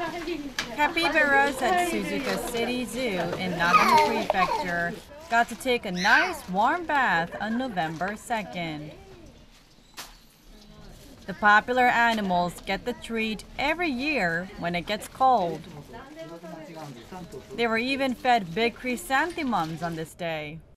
Capybaras at Suzaka City Zoo in Nagano Prefecture got to take a nice warm bath on November 2nd. The popular animals get the treat every year when it gets cold. They were even fed big chrysanthemums on this day.